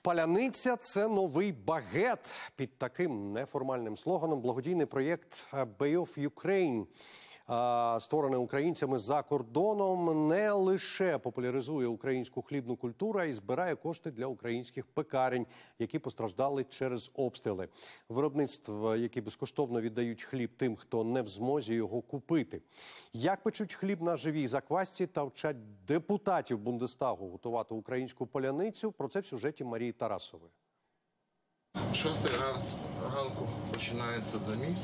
Паляниця – це новий багет. Під таким неформальним слоганом благодійний проєкт «Bake of Ukraine», створений українцями за кордоном, не лише популяризує українську хлібну культуру, а й збирає кошти для українських пекарень, які постраждали через обстріли. Виробництва, які безкоштовно віддають хліб тим, хто не в змозі його купити. Як печуть хліб на живій заквасці та вчать депутатів Бундестагу готувати українську паляницю – про це в сюжеті Марії Тарасової. 6 ранку починається заміс.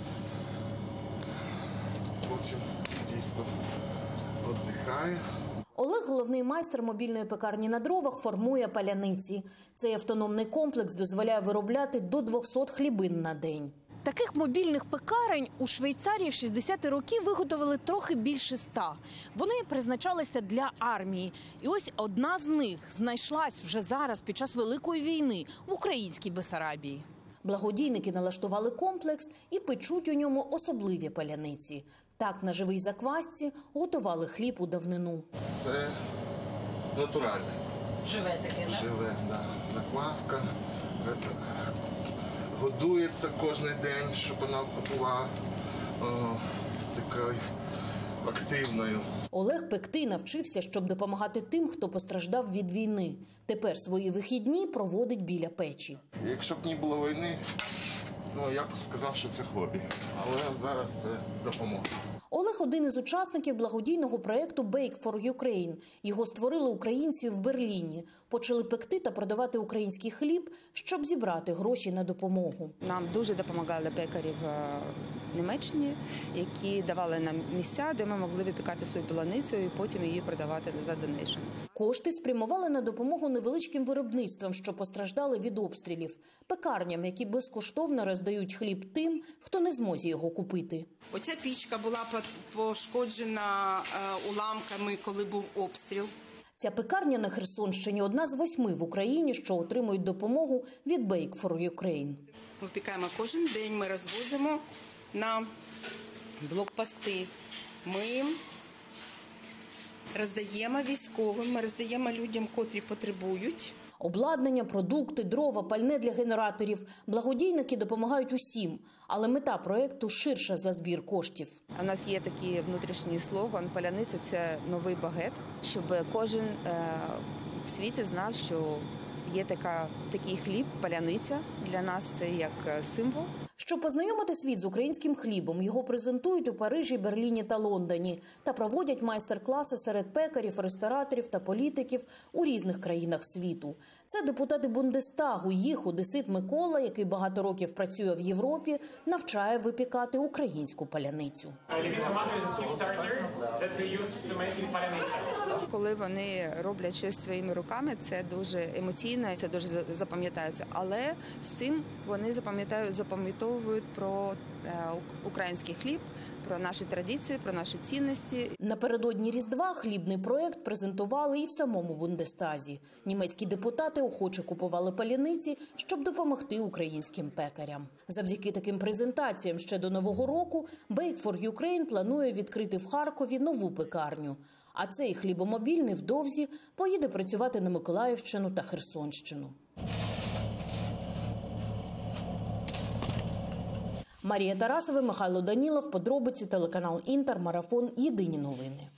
Потім тісто віддихає. Олег, головний майстер мобільної пекарні на дровах, формує паляниці. Цей автономний комплекс дозволяє виробляти до 200 хлібин на день. Таких мобільних пекарень у Швейцарії в 60-ті роки виготовили трохи більше 100. Вони призначалися для армії. І ось одна з них знайшлась вже зараз під час Великої війни в українській Бессарабії. Благодійники налаштували комплекс і печуть у ньому особливі паляниці. Так на живій заквасці готували хліб у давнину. Це натуральне. Живе таке, так? Живе, да. Закваска. Годується кожен день, щоб вона була такою активною. Олег пекти навчився, щоб допомагати тим, хто постраждав від війни. Тепер свої вихідні проводить біля печі. Якщо б не було війни, то я б сказав, що це хобі. Але зараз це допомога. Олег – один із учасників благодійного проєкту «Bake for Ukraine». Його створили українці в Берліні. Почали пекти та продавати український хліб, щоб зібрати гроші на допомогу. Нам дуже допомагали пекарі в Німеччині, які давали нам місця, де ми могли випікати свою паляницю і потім її продавати за донейшн. Кошти спрямували на допомогу невеличким виробництвам, що постраждали від обстрілів. Пекарням, які безкоштовно роздають хліб тим, хто не зможе його купити. Оця пічка була пошкоджена уламками, коли був обстріл. Ця пекарня на Херсонщині – одна з 8 в Україні, що отримують допомогу від «Bake for Ukraine». Ми впікаємо кожен день, ми розвозимо на блокпости. Ми роздаємо військовим, ми роздаємо людям, котрі потребують. Обладнання, продукти, дрова, пальне для генераторів. Благодійники допомагають усім. Але мета проєкту ширша за збір коштів. У нас є такий внутрішній слоган «Паляниця – це новий багет», щоб кожен в світі знав, що є такий хліб, паляниця. Для нас це як символ. Щоб познайомити світ з українським хлібом, його презентують у Парижі, Берліні та Лондоні та проводять майстер-класи серед пекарів, рестораторів та політиків у різних країнах світу. Це депутати Бундестагу. Їх одесит Микола, який багато років працює в Європі, навчає випікати українську паляницю. Коли вони роблять щось своїми руками, це дуже емоційно, це дуже запам'ятається. Але з цим вони запам'ятовують про український хліб, про наші традиції, про наші цінності. Напередодні Різдва хлібний проєкт презентували і в самому Бундестазі. Німецькі депутати охоче купували паляниці, щоб допомогти українським пекарям. Завдяки таким презентаціям ще до Нового року «Bake for Ukraine» планує відкрити в Харкові нову пекарню. А цей хлібомобіль невдовзі поїде працювати на Миколаївщину та Херсонщину. Марія Тарасова, Михайло Данілов, подробиці, телеканал «Інтер», Марафон, Єдині новини.